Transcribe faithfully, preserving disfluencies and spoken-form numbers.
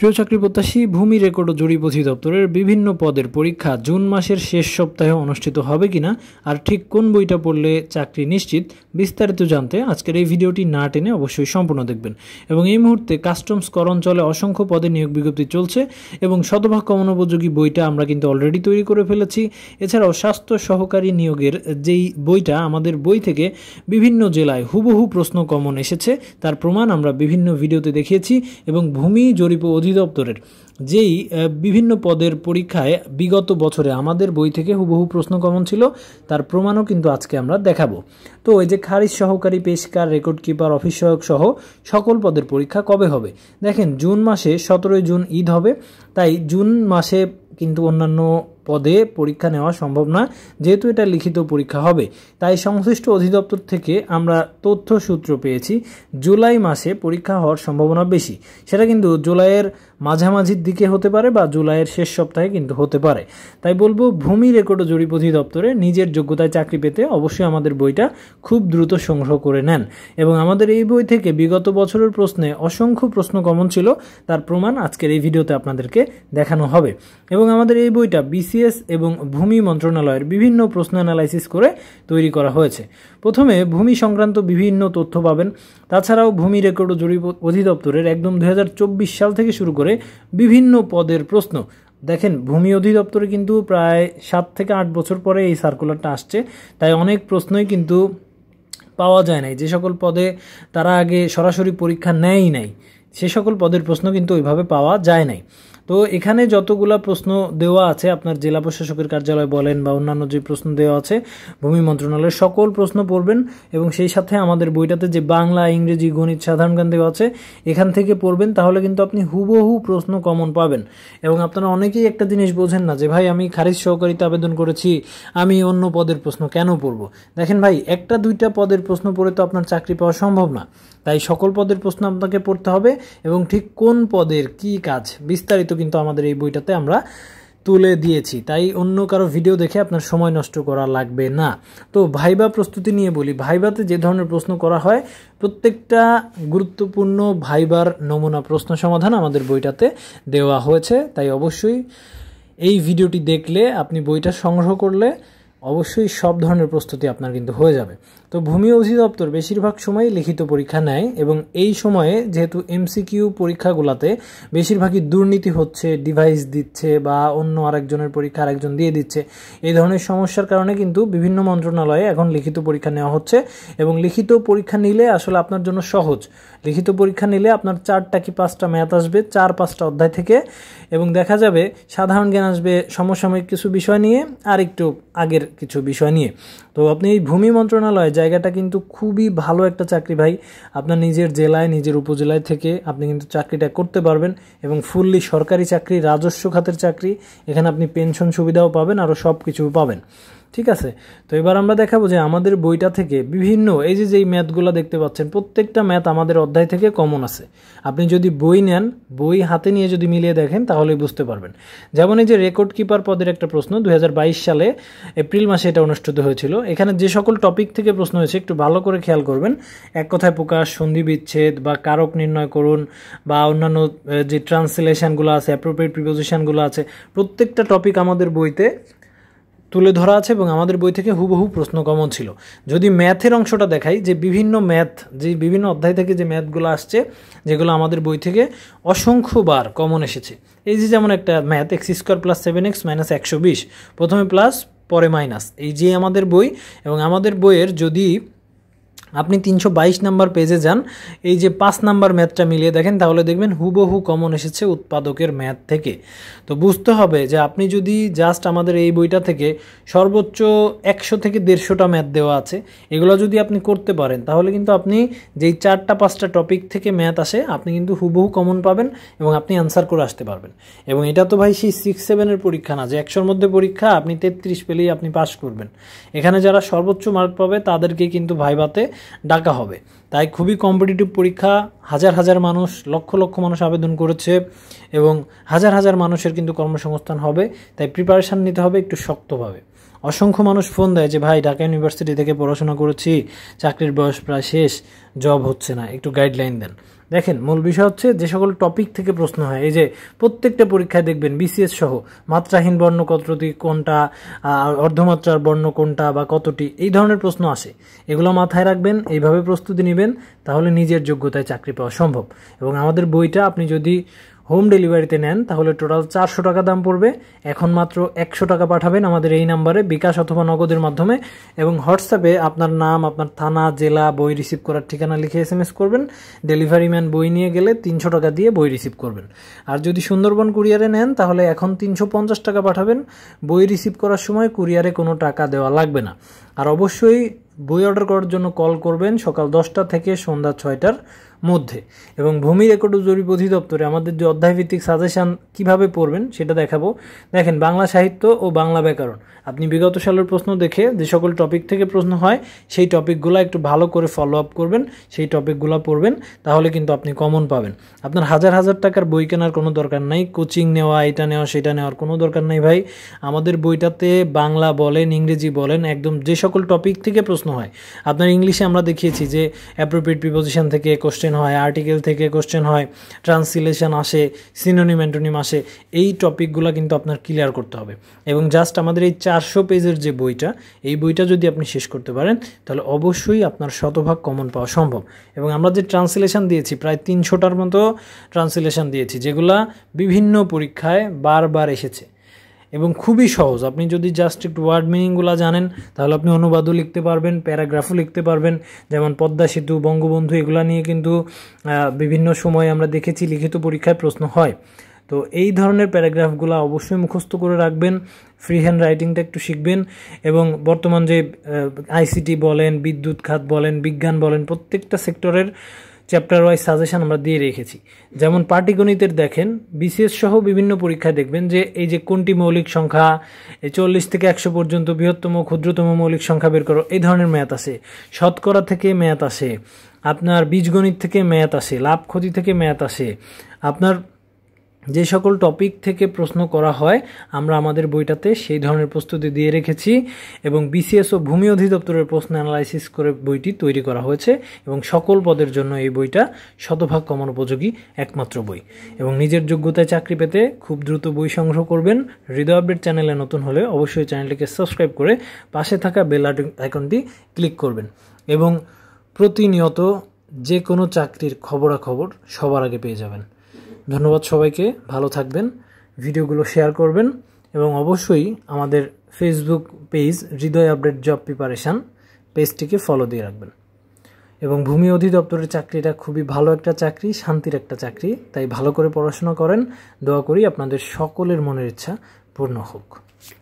প্রিয় চাকরি প্রত্যাশী, ভূমি রেকর্ড ও জরিপ অধিদপ্তরের বিভিন্ন পদের পরীক্ষা জুন মাসের শেষ সপ্তাহে অনুষ্ঠিত হবে কিনা আর ঠিক কোন বইটা পড়লে চাকরি নিশ্চিত, বিস্তারিত জানতে আজকের এই ভিডিওটি না টেনে অবশ্যই সম্পূর্ণ দেখবেন। এবং এই মুহূর্তে কাস্টমস কর অঞ্চলে অসংখ্য পদে নিয়োগ বিজ্ঞপ্তি চলছে এবং শতভাগ কমন উপযোগী বইটা আমরা কিন্তু অলরেডি তৈরি করে ফেলেছি। এছাড়াও স্বাস্থ্য সহকারী নিয়োগের যেই বইটা আমাদের বই থেকে বিভিন্ন জেলায় হুবহু প্রশ্ন কমন এসেছে তার প্রমাণ আমরা বিভিন্ন ভিডিওতে দেখিয়েছি এবং ভূমি জরিপ অধিদপ্তরের যেই বিভিন্ন পদের পরীক্ষায় বিগত বছরে আমাদের বই থেকে হুবহু প্রশ্ন কমন ছিল তার প্রমাণও কিন্তু আজকে আমরা দেখাবো। তো এই যে খারিজ সহকারী, পেশকার, রেকর্ড কিপার, অফিস সহায়ক সহ সকল পদের পরীক্ষা কবে হবে? দেখেন, জুন মাসে সতেরোই জুন ঈদ হবে, তাই জুন মাসে কিন্তু অন্যান্য পদে পরীক্ষা নেওয়া সম্ভব না, যেহেতু এটা লিখিত পরীক্ষা হবে। তাই সংশ্লিষ্ট অধিদপ্তর থেকে আমরা তথ্য সূত্র পেয়েছি জুলাই মাসে পরীক্ষা হওয়ার সম্ভাবনা বেশি। সেটা কিন্তু জুলাইয়ের মাঝামাঝির দিকে হতে পারে বা জুলাইয়ের শেষ সপ্তাহে কিন্তু হতে পারে। তাই বলবো, ভূমি রেকর্ড ও জরিপ অধিদপ্তরে নিজের যোগ্যতায় চাকরি পেতে অবশ্যই আমাদের বইটা খুব দ্রুত সংগ্রহ করে নেন। এবং আমাদের এই বই থেকে বিগত বছরের প্রশ্নে অসংখ্য প্রশ্ন কমন ছিল, তার প্রমাণ আজকের এই ভিডিওতে আপনাদেরকে দেখানো হবে। এবং আমাদের এই বইটা বিসিএস এবং ভূমি মন্ত্রণালয়ের বিভিন্ন প্রশ্ন অ্যানালাইসিস করে তৈরি করা হয়েছে। প্রথমে ভূমি সংক্রান্ত বিভিন্ন তথ্য পাবেন, তাছাড়াও ভূমি রেকর্ড ও জরিপ অধিদপ্তরের একদম দুই হাজার চব্বিশ সাল থেকে শুরু করে বিভিন্ন পদের প্রশ্ন। দেখেন, ভূমি অধিদপ্তরে কিন্তু প্রায় সাত থেকে আট বছর পরে এই সার্কুলারটা আসছে, তাই অনেক প্রশ্নই কিন্তু পাওয়া যায় নাই। যে সকল পদে তারা আগে সরাসরি পরীক্ষা নেয়ই নাই, সে সকল পদের প্রশ্ন কিন্তু ওইভাবে পাওয়া যায় নাই। তো এখানে যতগুলা প্রশ্ন দেওয়া আছে, আপনার জেলা প্রশাসকের কার্যালয় বলেন বা অন্যান্য যে প্রশ্ন দেওয়া আছে ভূমি মন্ত্রণালয়ের, সকল প্রশ্ন পড়বেন এবং সেই সাথে আমাদের বইটাতে যে বাংলা, ইংরেজি, গণিত, সাধারণ জ্ঞান দেওয়া আছে এখান থেকে পড়বেন, তাহলে কিন্তু আপনি হুবহু প্রশ্ন কমন পাবেন। এবং আপনারা অনেকেই একটা জিনিস বোঝেন না যে ভাই, আমি খারিজ সহকারীতে আবেদন করেছি, আমি অন্য পদের প্রশ্ন কেন পড়বো? দেখেন ভাই, একটা দুইটা পদের প্রশ্ন পড়ে তো আপনার চাকরি পাওয়া সম্ভব না। তাই সকল পদের প্রশ্ন আপনাকে পড়তে হবে এবং ঠিক কোন পদের কি কাজ বিস্তারিত কিন্তু আমাদের এই বইটাতে আমরা তুলে দিয়েছি। তাই অন্য কারো ভিডিও দেখে আপনার সময় নষ্ট করা লাগবে না। তো ভাইবা প্রস্তুতি নিয়ে বলি, ভাইবাতে যে ধরনের প্রশ্ন করা হয় প্রত্যেকটা গুরুত্বপূর্ণ ভাইবার নমুনা প্রশ্ন সমাধান আমাদের বইটাতে দেওয়া হয়েছে। তাই অবশ্যই এই ভিডিওটি দেখলে, আপনি বইটা সংগ্রহ করলে অবশ্যই সব ধরনের প্রস্তুতি আপনার কিন্তু হয়ে যাবে। তো ভূমি অধিদপ্তর বেশিরভাগ সময় লিখিত পরীক্ষা নেয় এবং এই সময়ে যেহেতু এমসিকিউ পরীক্ষাগুলোতে বেশিরভাগই দুর্নীতি হচ্ছে, ডিভাইস দিচ্ছে বা অন্য আরেকজনের পরীক্ষা আরেকজন দিয়ে দিচ্ছে, এই ধরনের সমস্যার কারণে কিন্তু বিভিন্ন মন্ত্রণালয়ে এখন লিখিত পরীক্ষা নেওয়া হচ্ছে। এবং লিখিত পরীক্ষা নিলে আসলে আপনার জন্য সহজ। লিখিত পরীক্ষা নিলে আপনার চারটা কি পাঁচটা ম্যাথ আসবে, চার পাঁচটা অধ্যায় থেকে, এবং দেখা যাবে সাধারণ জ্ঞান আসবে সমসাময়িক কিছু বিষয় নিয়ে আর একটু আগের কিছু বিষয় নিয়ে। তো আপনি এই ভূমি মন্ত্রণালয় জায়গাটা কিন্তু খুবই ভালো একটা চাকরি ভাই। আপনার নিজের জেলায়, নিজের উপজেলায় থেকে আপনি কিন্তু চাকরিটা করতে পারবেন এবং ফুললি সরকারি চাকরি, রাজস্ব খাতের চাকরি। এখানে আপনি পেনশন সুবিধাও পাবেন, আরও সব কিছু পাবেন। ঠিক আছে, তো এবার আমরা দেখাবো যে আমাদের বইটা থেকে বিভিন্ন এই যে যেই ম্যাথগুলো দেখতে পাচ্ছেন, প্রত্যেকটা ম্যাথ আমাদের অধ্যায় থেকে কমন আছে। আপনি যদি বই নেন, বই হাতে নিয়ে যদি মিলিয়ে দেখেন তাহলেই বুঝতে পারবেন। যেমন এই যে রেকর্ড কিপার পদের একটা প্রশ্ন দুই হাজার বাইশ সালে এপ্রিল মাসে এটা অনুষ্ঠিত হয়েছিল। এখানে যে সকল টপিক থেকে প্রশ্ন হয়েছে একটু ভালো করে খেয়াল করবেন। এক কথায় প্রকাশ, সন্ধি বিচ্ছেদ বা কারক নির্ণয় করুন বা অন্যান্য যে ট্রান্সলেশনগুলো আছে, অ্যাপ্রোপ্রিয়েট প্রিপোজিশনগুলো আছে, প্রত্যেকটা টপিক আমাদের বইতে তুলে ধরা আছে এবং আমাদের বই থেকে হুবহু প্রশ্ন কমন ছিল। যদি ম্যাথের অংশটা দেখাই, যে বিভিন্ন ম্যাথ, যে বিভিন্ন অধ্যায় থেকে যে ম্যাথগুলো আসছে যেগুলো আমাদের বই থেকে অসংখ্যবার কমন এসেছে। এই যে যেমন একটা math, x square plus seven x minus একশো বিশ, প্রথমে প্লাস পরে মাইনাস, এই যে আমাদের বই। এবং আমাদের বইয়ের যদি আপনি তিনশো বাইশ নাম্বার পেজে যান, এই যে পাঁচ নাম্বার ম্যাথটা মিলিয়ে দেখেন, তাহলে দেখবেন হুবহু কমন এসেছে উৎপাদকের ম্যাথ থেকে। তো বুঝতে হবে যে আপনি যদি জাস্ট আমাদের এই বইটা থেকে সর্বোচ্চ একশো থেকে দেড়শোটা ম্যাথ দেওয়া আছে, এগুলো যদি আপনি করতে পারেন তাহলে কিন্তু আপনি যেই চারটা পাঁচটা টপিক থেকে ম্যাথ আসে আপনি কিন্তু হুবহু কমন পাবেন এবং আপনি অ্যান্সার করে আসতে পারবেন। এবং এটা তো ভাই সেই সিক্স সেভেনের পরীক্ষা না যে একশোর মধ্যে পরীক্ষা আপনি তেত্রিশ পেলেই আপনি পাস করবেন। এখানে যারা সর্বোচ্চ মার্ক পাবে তাদেরকে কিন্তু ভাইভাতে ডাকা হবে। তাই খুবই কম্পিটিটিভ পরীক্ষা, হাজার হাজার মানুষ, লক্ষ লক্ষ মানুষ আবেদন করেছে এবং হাজার হাজার মানুষের কিন্তু কর্মসংস্থান হবে। তাই প্রিপারেশান নিতে হবে একটু শক্তভাবে। অসংখ্য মানুষ ফোন দেয় যে ভাই, ঢাকা ইউনিভার্সিটি থেকে পড়াশোনা করেছি, চাকরির বয়স প্রায় শেষ, জব হচ্ছে না, একটু গাইডলাইন দেন। দেখেন মূল বিষয় হচ্ছে যে সকল টপিক থেকে প্রশ্ন হয়, এই যে প্রত্যেকটা পরীক্ষায় দেখবেন বিসিএস সহ মাত্রাহীন বর্ণ কতটি কোনটা, অর্ধমাত্রার বর্ণ কোনটা বা কতটি, এই ধরনের প্রশ্ন আসে। এগুলো মাথায় রাখবেন, এইভাবে প্রস্তুতি নেবেন, তাহলে নিজের যোগ্যতায় চাকরি পাওয়া সম্ভব। এবং আমাদের বইটা আপনি যদি হোম ডেলিভারিতে নেন তাহলে টোটাল চারশো টাকা দাম পড়বে। এখন মাত্র একশো টাকা পাঠাবেন আমাদের এই নাম্বারে বিকাশ অথবা নগদের মাধ্যমে, এবং হোয়াটসঅ্যাপে আপনার নাম, আপনার থানা, জেলা, বই রিসিভ করার ঠিকানা লিখে এস এম এস করবেন। ডেলিভারি ম্যান বই নিয়ে গেলে তিনশো টাকা দিয়ে বই রিসিভ করবেন। আর যদি সুন্দরবন কুরিয়ারে নেন তাহলে এখন তিনশো পঞ্চাশ টাকা পাঠাবেন। বই রিসিভ করার সময় কুরিয়ারে কোনো টাকা দেওয়া লাগবে না। আর অবশ্যই বই অর্ডার করার জন্য কল করবেন সকাল দশটা থেকে সন্ধ্যা ছয়টার মধ্যে। এবং ভূমি রেকর্ড ও জরিপ অধিদপ্তরে আমাদের যে অধ্যায়ভিত্তিক সাজেশান কিভাবে পড়বেন সেটা দেখাবো। দেখেন বাংলা সাহিত্য ও বাংলা ব্যাকরণ, আপনি বিগত সালের প্রশ্ন দেখে যে সকল টপিক থেকে প্রশ্ন হয় সেই টপিকগুলো একটু ভালো করে ফলো আপ করবেন, সেই টপিকগুলো পড়বেন, তাহলে কিন্তু আপনি কমন পাবেন। আপনার হাজার হাজার টাকার বই কেনার কোনো দরকার নাই, কোচিং নেওয়া, এটা নেওয়া সেটা নেওয়ার কোনো দরকার নাই ভাই। আমাদের বইটাতে বাংলা বলেন, ইংরেজি বলেন, একদম যে সকল টপিক থেকে প্রশ্ন হয়। আপনার ইংলিশে আমরা দেখিয়েছি যে অ্যাপ্রোপ্রিয়েট প্রিপোজিশন থেকে কোশ্চেন হয়, আর্টিকেল থেকে কোশ্চেন হয়, ট্রান্সলেশন আসে, সিনোনিম অ্যান্টোনিম আসে। এই টপিকগুলো কিন্তু আপনার ক্লিয়ার করতে হবে। এবং জাস্ট আমাদের এই চারশো পেজের যে বইটা, এই বইটা যদি আপনি শেষ করতে পারেন তাহলে অবশ্যই আপনার শতভাগ কমন পাওয়া সম্ভব। এবং আমরা যে ট্রান্সলেশন দিয়েছি প্রায় তিনশোটার মতো ট্রান্সলেশন দিয়েছি, যেগুলা বিভিন্ন পরীক্ষায় বারবার এসেছে এবং খুবই সহজ। আপনি যদি জাস্ট একটু ওয়ার্ড মিনিংগুলো জানেন তাহলে আপনি অনুবাদও লিখতে পারবেন, প্যারাগ্রাফও লিখতে পারবেন। যেমন পদ্মা সেতু, বঙ্গবন্ধু, এগুলো নিয়ে কিন্তু বিভিন্ন সময় আমরা দেখেছি লিখিত পরীক্ষায় প্রশ্ন হয়। তো এই ধরনের প্যারাগ্রাফগুলো অবশ্যই মুখস্থ করে রাখবেন, ফ্রি হ্যান্ড রাইটিংটা একটু শিখবেন। এবং বর্তমান যে আইসিটি বলেন, বিদ্যুৎ খাত বলেন, বিজ্ঞান বলেন, প্রত্যেকটা সেক্টরের চ্যাপ্টার ওয়াইজ সাজেশন আমরা দিয়ে রেখেছি। যেমন পাটিগণিতের দেখেন বিসিএস সহ বিভিন্ন পরীক্ষায় দেখবেন যে এই যে কোনটি মৌলিক সংখ্যা, এই চল্লিশ থেকে একশো পর্যন্ত বৃহত্তম ক্ষুদ্রতম মৌলিক সংখ্যা বের করো, এই ধরনের ম্যাথ আসে। শতকরা থেকে ম্যাথ আসে, আপনার বীজগণিত থেকে ম্যাথ আসে, লাভ ক্ষতি থেকে ম্যাথ আসে। আপনার যে সকল টপিক থেকে প্রশ্ন করা হয় আমরা আমাদের বইটাতে সেই ধরনের প্রস্তুতি দিয়ে রেখেছি। এবং বিসিএস ও ভূমি অধিদপ্তরের প্রশ্ন অ্যানালাইসিস করে বইটি তৈরি করা হয়েছে এবং সকল পদের জন্য এই বইটা শতভাগ কমন উপযোগী একমাত্র বই। এবং নিজের যোগ্যতায় চাকরি পেতে খুব দ্রুত বই সংগ্রহ করবেন। হৃদয় আপডেট চ্যানেলে নতুন হলে অবশ্যই চ্যানেলটিকে সাবস্ক্রাইব করে পাশে থাকা বেল আইকনটি ক্লিক করবেন। এবং প্রতিনিয়ত যে কোনো চাকরির খবরাখবর সবার আগে পেয়ে যাবেন। ধন্যবাদ সবাইকে, ভালো থাকবেন, ভিডিওগুলো শেয়ার করবেন এবং অবশ্যই আমাদের Facebook page Hriday update job preparation পেজটিকে ফলো দিয়ে রাখবেন। এবং ভূমি অধিদপ্তরের চাকরিটা খুবই ভালো একটা চাকরি, শান্তির একটা চাকরি, তাই ভালো করে পড়াশোনা করেন। দোয়া করি আপনাদের সকলের মনের ইচ্ছা পূর্ণ হোক।